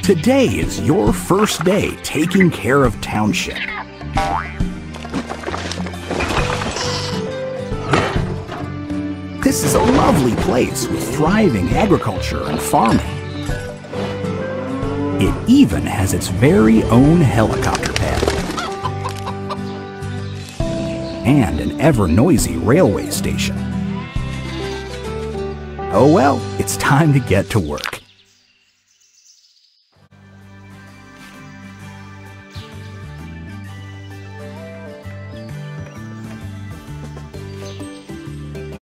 Today is your first day taking care of Township. This is a lovely place with thriving agriculture and farming. It even has its very own helicopter pad and an ever-noisy railway station. Oh well, it's time to get to work.